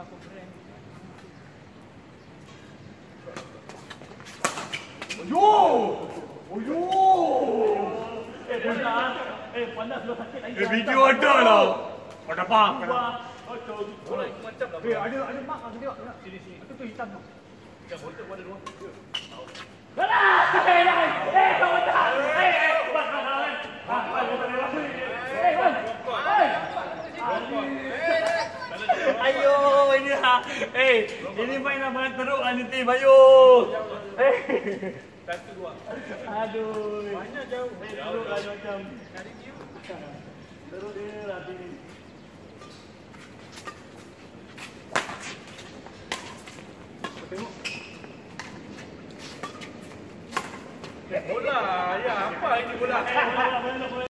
Pandai sebelah sakit lagi. Video ada lah. Pada apa? Macam lah. Ada mark aku tengok. Sini. Itu hitam tu. Macam botol ada dua. Alah! Kau dah. Ayo, ini ha. Ini main nama teruk lah ni tim. Ayo. Satu dua. Aduh. Banyak jauh. Teruk lah macam. Cari view. Teruk dia lah tim. Tengok. Bola. Ya, apa ini bola?